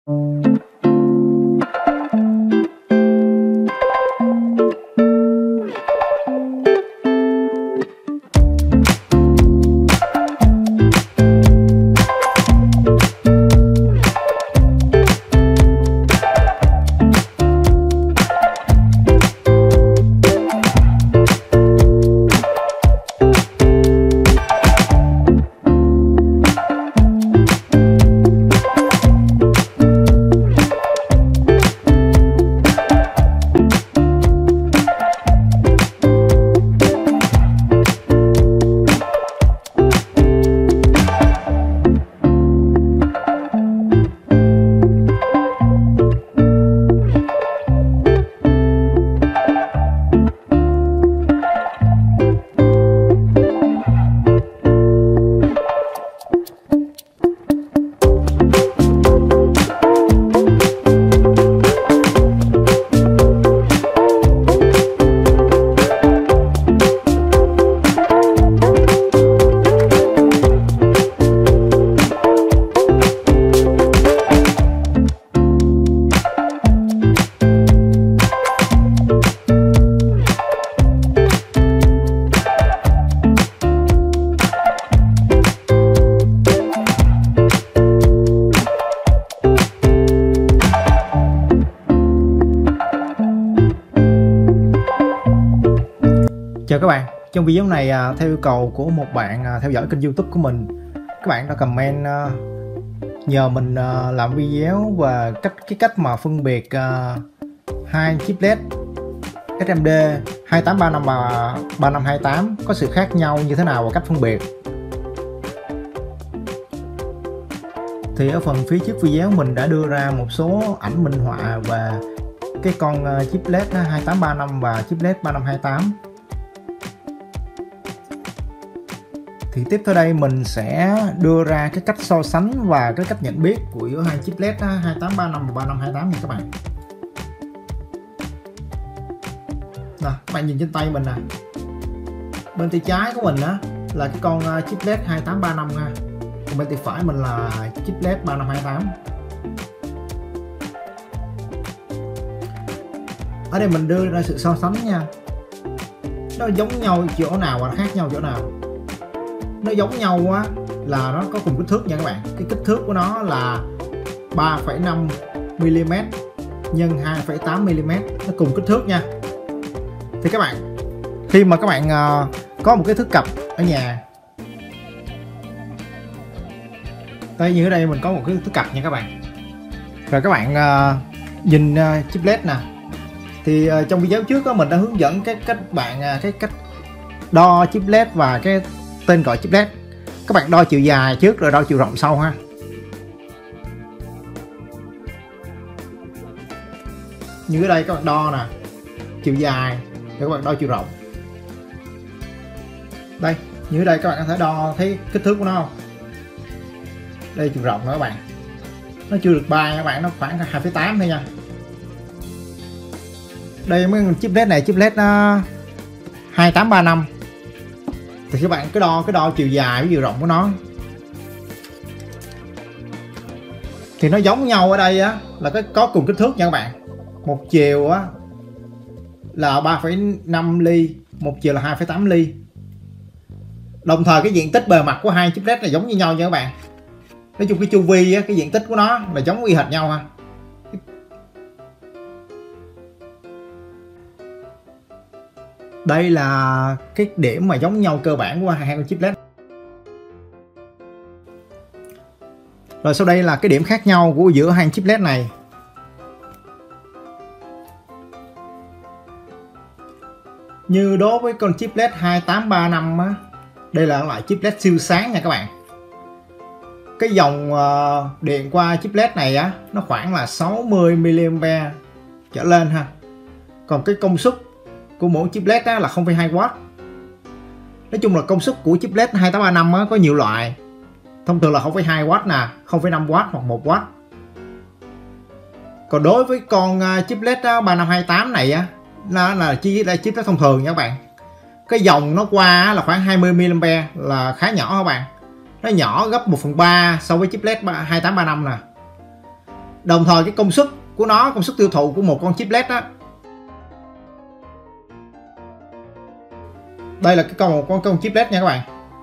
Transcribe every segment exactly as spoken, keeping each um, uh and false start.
Chào các bạn, trong video này theo yêu cầu của một bạn theo dõi kênh YouTube của mình, các bạn đã comment nhờ mình làm video và cách cái cách mà phân biệt hai chiplet ét em đê hai tám ba năm và ba năm hai tám có sự khác nhau như thế nào và cách phân biệt. Thì ở phần phía trước video mình đã đưa ra một số ảnh minh họa và cái con chiplet hai tám ba năm và chiplet ba năm hai tám. Thì tiếp theo đây mình sẽ đưa ra cái cách so sánh và cái cách nhận biết của giữa hai chiplet hai tám ba năm và ba năm hai tám nha các bạn. Nè, các bạn nhìn trên tay mình nè. Bên tay trái của mình á là cái con chiplet hai tám ba năm nha. Còn bên tay phải mình là chiplet ba năm hai tám. Ở đây mình đưa ra sự so sánh nha. Nó giống nhau chỗ nào và khác nhau chỗ nào? Nó giống nhau á là nó có cùng kích thước nha các bạn. Cái kích thước của nó là ba phẩy năm mi li mét nhân hai phẩy tám mi li mét, nó cùng kích thước nha. Thì các bạn khi mà các bạn uh, có một cái thước cặp ở nhà, đây như ở đây mình có một cái thước cặp nha các bạn. Rồi các bạn uh, nhìn uh, chiplet nè. Thì uh, trong video trước đó mình đã hướng dẫn cái cách bạn uh, cái cách đo chiplet và cái tên gọi chiplet. Các bạn đo chiều dài trước rồi đo chiều rộng sau ha. Như ở đây các bạn đo nè, chiều dài rồi các bạn đo chiều rộng. Đây, như ở đây các bạn có thể đo thấy kích thước của nó không? Đây chiều rộng nữa các bạn. Nó chưa được ba nha các bạn, nó khoảng hai phẩy tám thôi nha. Đây mấy chiplet này chiplet uh, hai tám ba năm. Thì các bạn cứ đo cái đo chiều dài với chiều rộng của nó. Thì nó giống nhau ở đây á là cái có cùng kích thước nha các bạn. Một chiều á là ba phẩy năm ly, một chiều là hai phẩy tám ly. Đồng thời cái diện tích bề mặt của hai chiplet này giống như nhau nha các bạn. Nói chung cái chu vi á, cái diện tích của nó là giống y hệt nhau ha. Đây là cái điểm mà giống nhau cơ bản của hai con chiplet. Rồi sau đây là cái điểm khác nhau của giữa hai chiplet này. Như đối với con chiplet hai tám ba năm á, đây là loại chiplet siêu sáng nha các bạn. Cái dòng uh, điện qua chiplet này á nó khoảng là sáu mươi mi li am pe trở lên ha. Còn cái công suất của mỗi chiplet á là không phẩy hai oát. Nói chung là công suất của chiplet hai tám ba năm á có nhiều loại. Thông thường là không phẩy hai oát nè, không phẩy năm oát hoặc một oát. Còn đối với con chiplet ba năm hai tám này á, nó là chỉ là chiplet thông thường nha các bạn. Cái dòng nó qua là khoảng hai mươi mi li am pe là khá nhỏ các bạn. Nó nhỏ gấp một phần ba so với chiplet hai tám ba năm nè. Đồng thời cái công suất của nó, công suất tiêu thụ của một con chip led đó, đây là cái con một con con chip led nha các bạn.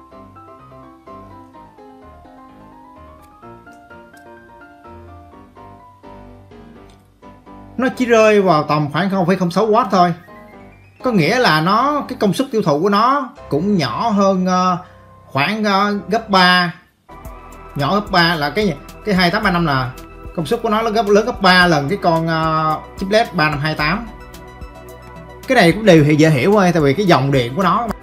Nó chỉ rơi vào tầm khoảng không phẩy không sáu oát thôi. Có nghĩa là nó cái công suất tiêu thụ của nó cũng nhỏ hơn uh, khoảng uh, gấp ba. Nhỏ gấp ba là cái cái hai tám ba năm là công suất của nó lớn gấp lớn gấp ba lần cái con uh, chip led ba năm hai tám. Cái này cũng đều thì dễ hiểu thôi, tại vì cái dòng điện của nó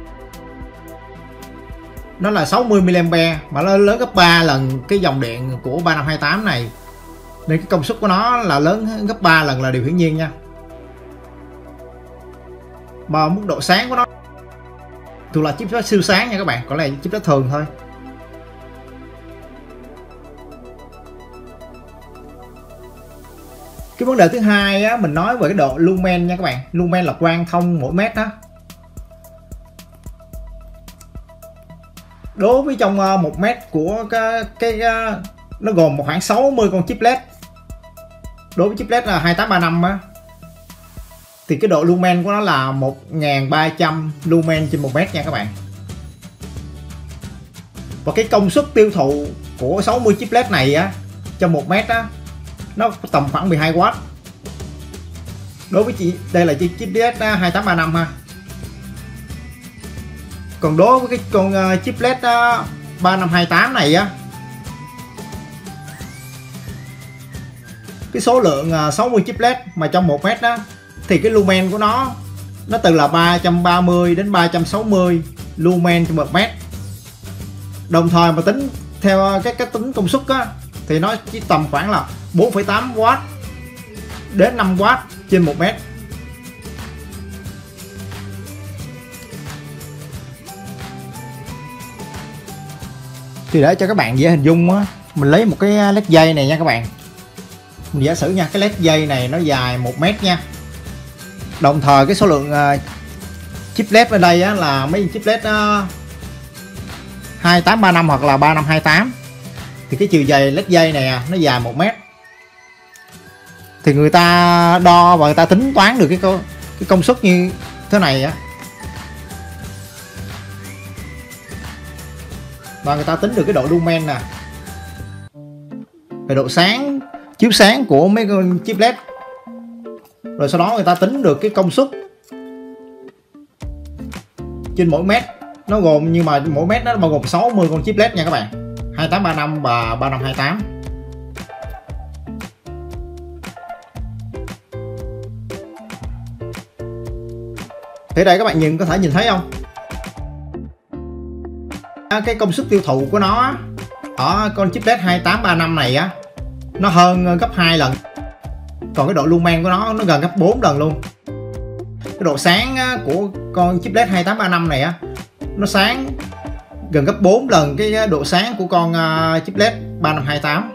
nó là sáu mươi mi li am pe mà nó lớn gấp ba lần cái dòng điện của ba năm hai tám này, nên cái công suất của nó là lớn gấp ba lần là điều hiển nhiên nha. Mà mức độ sáng của nó thường là chip siêu sáng nha các bạn, còn này chip đó thường thôi. Cái vấn đề thứ hai á, mình nói về cái độ lumen nha các bạn. Lumen là quang thông mỗi mét đó. Đối với trong một mét của cái, cái, cái nó gồm một khoảng sáu mươi con chip led. Đối với chip led là hai tám ba năm á, thì cái độ lumen của nó là một nghìn ba trăm lumen trên một mét nha các bạn. Và cái công suất tiêu thụ của sáu mươi chip led này á, trong một mét á, nó tầm khoảng mười hai oát. Đối với chị đây là chip led hai tám ba năm ha. Còn đối với cái con chip led ba năm hai tám này á, cái số lượng sáu mươi chip led mà trong một mét đó, thì cái lumen của nó nó từ là ba trăm ba mươi đến ba trăm sáu mươi lumen trên một mét. Đồng thời mà tính theo cái cái tính công suất á, thì nó chỉ tầm khoảng là bốn phẩy tám oát đến năm oát trên một mét. Thì để cho các bạn dễ hình dung á, mình lấy một cái led dây này nha các bạn. Mình giả sử nha, cái led dây này nó dài một mét nha. Đồng thời cái số lượng uh, chip led ở đây á, là mấy chip led uh, hai tám ba năm hoặc là ba năm hai tám. Thì cái chiều dài led dây này nó dài một mét. Thì người ta đo và người ta tính toán được cái công, cái công suất như thế này á. Và người ta tính được cái độ lumen nè, về độ sáng, chiếu sáng của mấy con chip led. Rồi sau đó người ta tính được cái công suất trên mỗi mét. Nó gồm, nhưng mà mỗi mét nó bao gồm sáu mươi con chip led nha các bạn, hai tám ba năm và ba năm hai tám. Thì đây các bạn nhìn có thể nhìn thấy không, cái công suất tiêu thụ của nó ở con chip led hai tám ba năm này á, nó hơn gấp hai lần. Còn cái độ lumen của nó nó gần gấp bốn lần luôn. Cái độ sáng của con chip led hai tám ba năm này á, nó sáng gần gấp bốn lần cái độ sáng của con chip led ba năm hai tám.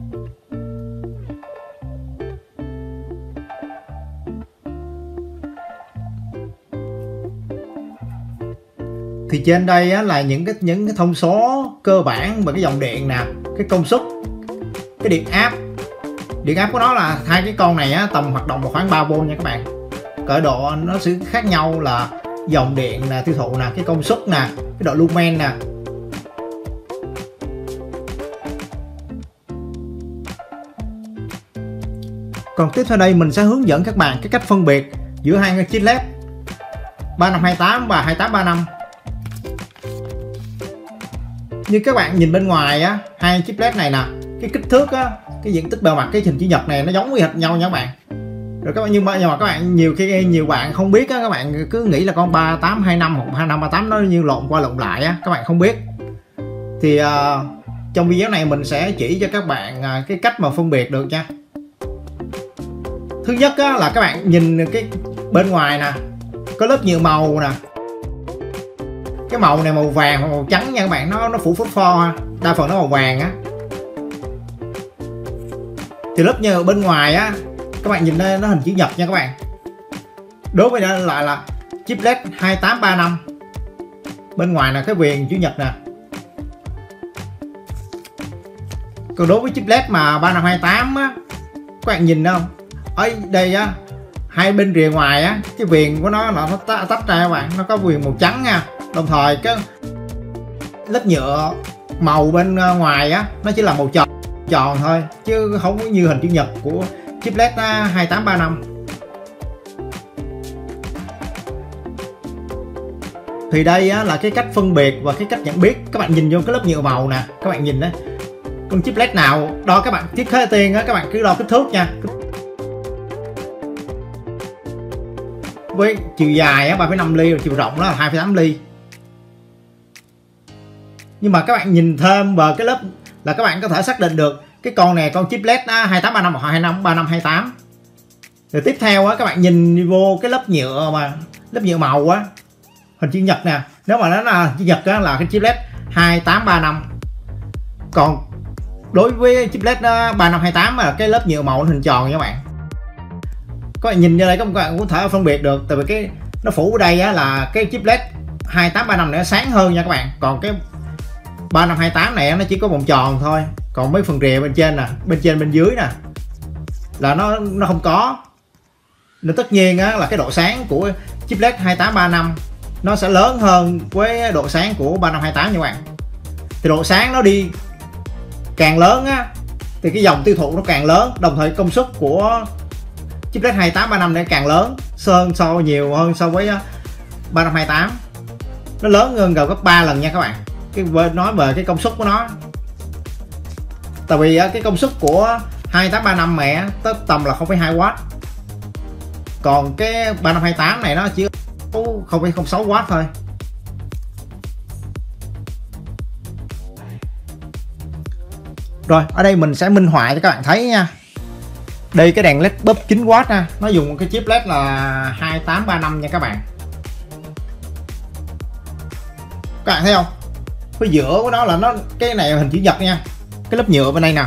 Thì trên đây á, là những cái những cái thông số cơ bản về cái dòng điện nè, cái công suất, cái điện áp. Điện áp của nó là hai cái con này á, tầm hoạt động vào khoảng ba vôn nha các bạn. Cỡ độ nó sẽ khác nhau là dòng điện nè, tiêu thụ nè, cái công suất nè, cái độ lumen nè. Còn tiếp theo đây mình sẽ hướng dẫn các bạn cái cách phân biệt giữa hai cái chip led ba năm hai tám và hai tám ba năm. Như các bạn nhìn bên ngoài á, hai chip led này nè, cái kích thước á, cái diện tích bề mặt cái hình chữ nhật này nó giống như hệt nhau nha các bạn. Rồi các bạn, nhưng mà, nhưng mà các bạn nhiều khi nhiều bạn không biết á, các bạn cứ nghĩ là con ba tám hai năm hoặc hai năm ba tám nó như lộn qua lộn lại á, các bạn không biết. Thì uh, trong video này mình sẽ chỉ cho các bạn uh, cái cách mà phân biệt được nha. Thứ nhất á, là các bạn nhìn cái bên ngoài nè, có lớp nhựa màu nè. Cái màu này màu vàng hoặc màu trắng nha các bạn, nó nó phủ phốt pho ha. Đa phần nó màu vàng á. Thì lớp nhựa bên ngoài á, các bạn nhìn đây nó hình chữ nhật nha các bạn. Đối với đây lại là chip led hai tám ba năm. Bên ngoài là cái viền chữ nhật nè. Còn đối với chip led mà ba năm hai tám á, các bạn nhìn không, ở đây á hai bên rìa ngoài á cái viền của nó là nó tách ra các bạn, nó có viền màu trắng nha. Đồng thời cái lớp nhựa màu bên ngoài á nó chỉ là màu tròn tròn thôi, chứ không có như hình chữ nhật của chiplet hai tám ba năm. Thì đây á, là cái cách phân biệt và cái cách nhận biết. Các bạn nhìn vô cái lớp nhựa màu nè, các bạn nhìn đó, con chiplet nào đo các bạn thiết kế tiên á, các bạn cứ đo kích thước nha. Với chiều dài á ba phẩy năm ly và chiều rộng đó là hai phẩy tám ly. Nhưng mà các bạn nhìn thêm vào cái lớp là các bạn có thể xác định được cái con này con chiplet hai tám ba năm hoặc hai năm ba năm hai tám. Rồi tiếp theo á các bạn nhìn vô cái lớp nhựa mà lớp nhựa màu á hình chữ nhật nè, nếu mà nó là chữ nhật á là cái chiplet hai tám ba năm. Còn đối với chiplet ba năm hai tám là cái lớp nhựa màu hình tròn nha các bạn. Các bạn nhìn vô đây các bạn cũng có thể phân biệt được, tại vì cái nó phủ ở đây á là cái chiplet hai tám ba năm này nó sáng hơn nha các bạn. Còn cái ba năm hai tám này nó chỉ có vòng tròn thôi, còn mấy phần rìa bên trên nè, bên trên bên dưới nè là nó nó không có. Nên tất nhiên á là cái độ sáng của chiplet hai tám ba năm nó sẽ lớn hơn với độ sáng của ba năm hai tám nha các bạn. Thì độ sáng nó đi càng lớn á thì cái dòng tiêu thụ nó càng lớn, đồng thời công suất của chiplet hai tám ba năm này càng lớn hơn, so nhiều hơn so với ba năm hai tám. Nó lớn hơn gần gấp ba lần nha các bạn. Cái nói về cái công suất của nó, tại vì cái công suất của hai tám ba năm mẹ tới tầm là không phẩy hai oát, còn cái ba năm hai tám này nó chỉ không phẩy không sáu oát thôi. Rồi ở đây mình sẽ minh họa cho các bạn thấy nha. Đây cái đèn led búp chín oát nha, nó dùng cái chip led là hai tám ba năm nha các bạn. Các bạn thấy không, cái giữa của nó là nó cái này là hình chữ nhật nha, cái lớp nhựa bên đây nè,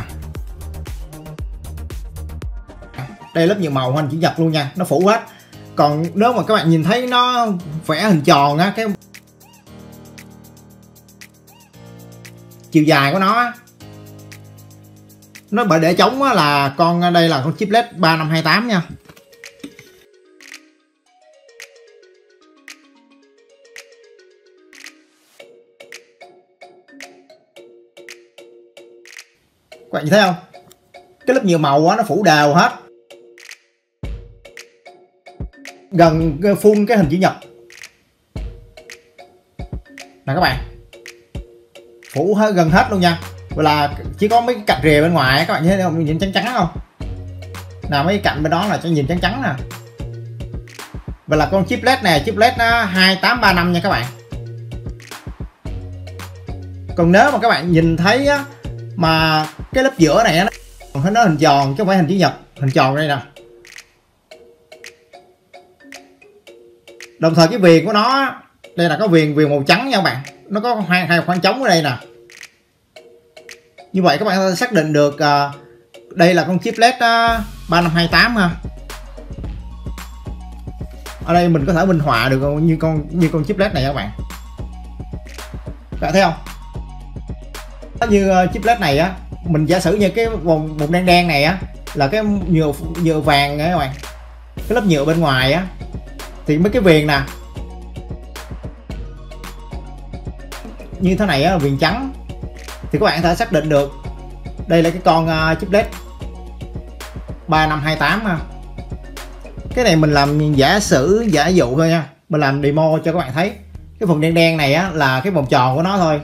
đây lớp nhựa màu hình chữ nhật luôn nha, nó phủ hết. Còn nếu mà các bạn nhìn thấy nó vẽ hình tròn á, cái chiều dài của nó nó bởi để chống là con đây là con chiplet ba năm hai tám nha. Các bạn nhìn thấy không, cái lớp nhựa màu á nó phủ đều hết, gần full cái hình chữ nhật nè các bạn, phủ hết gần hết luôn nha. Vậy là chỉ có mấy cái cạnh rìa bên ngoài các bạn thấy không, nhìn trắng trắng không nào, mấy cái cạnh bên đó là cho nhìn trắng trắng nè. Vậy là con chiplet này chiplet nó hai tám ba năm nha các bạn. Còn nếu mà các bạn nhìn thấy á, mà cái lớp giữa này nó nó hình tròn chứ không phải hình chữ nhật, hình tròn đây nè. Đồng thời cái viền của nó đây là có viền viền màu trắng nha các bạn, nó có hai hai khoảng trống ở đây nè. Như vậy các bạn có thể xác định được uh, đây là con chiplet uh, ba năm hai tám ha. Ở đây mình có thể minh họa được như con như con chiplet này các bạn. Các bạn thấy không? Như uh, chiplet này á, mình giả sử như cái vùng vùng đen đen này á là cái nhựa nhựa vàng này các bạn. Cái lớp nhựa bên ngoài á thì mấy cái viền nè như thế này á, viền trắng, thì các bạn có thể xác định được đây là cái con uh, chiplet ba năm hai tám ha. Cái này mình làm giả sử giả dụ thôi nha, mình làm demo cho các bạn thấy. Cái phần đen đen này á là cái vòng tròn của nó thôi.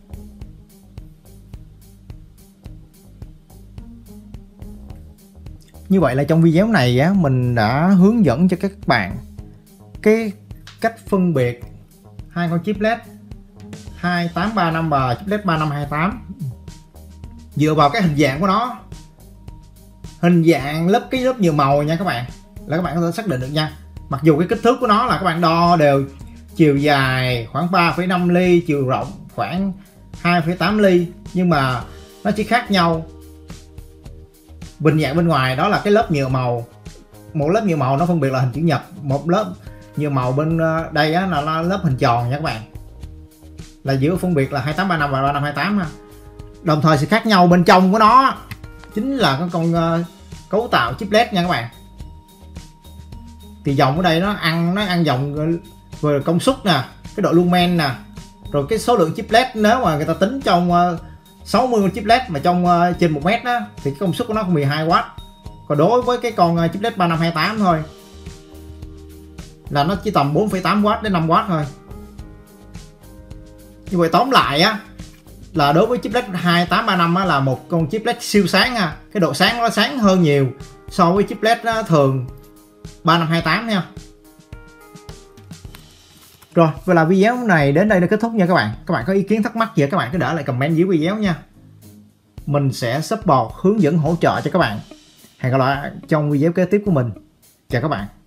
Như vậy là trong video này á, mình đã hướng dẫn cho các bạn cái cách phân biệt hai con chiplet hai tám ba năm và chiplet ba năm hai tám dựa vào cái hình dạng của nó, hình dạng lớp cái lớp nhựa màu nha các bạn, là các bạn có thể xác định được nha. Mặc dù cái kích thước của nó là các bạn đo đều chiều dài khoảng ba phẩy năm ly, chiều rộng khoảng hai phẩy tám ly, nhưng mà nó chỉ khác nhau bình dạng bên ngoài, đó là cái lớp nhựa màu. Một lớp nhựa màu nó phân biệt là hình chữ nhật, một lớp nhựa màu bên đây á là lớp hình tròn nha các bạn, là giữa phân biệt là hai tám ba năm và ba năm hai tám ha. Đồng thời sự khác nhau bên trong của nó chính là cái con uh, cấu tạo chiplet nha các bạn. Thì dòng ở đây nó ăn nó ăn dòng về công suất nè, cái độ lumen nè, rồi cái số lượng chiplet nếu mà người ta tính trong sáu mươi con chiplet mà trong trên một mét đó thì cái công suất của nó mười hai oát. Còn đối với cái con chiplet ba năm hai tám thôi là nó chỉ tầm bốn phẩy tám oát đến năm oát thôi. Như vậy tóm lại á là đối với chiplet hai tám ba năm á, là một con chiplet siêu sáng ha. Cái độ sáng nó sáng hơn nhiều so với chiplet á, thường ba năm hai tám nha. Rồi, vậy là video này đến đây đã kết thúc nha các bạn. Các bạn có ý kiến thắc mắc gì các bạn cứ để lại comment dưới video nha. Mình sẽ support hướng dẫn hỗ trợ cho các bạn. Hẹn gặp lại trong video kế tiếp của mình. Chào các bạn.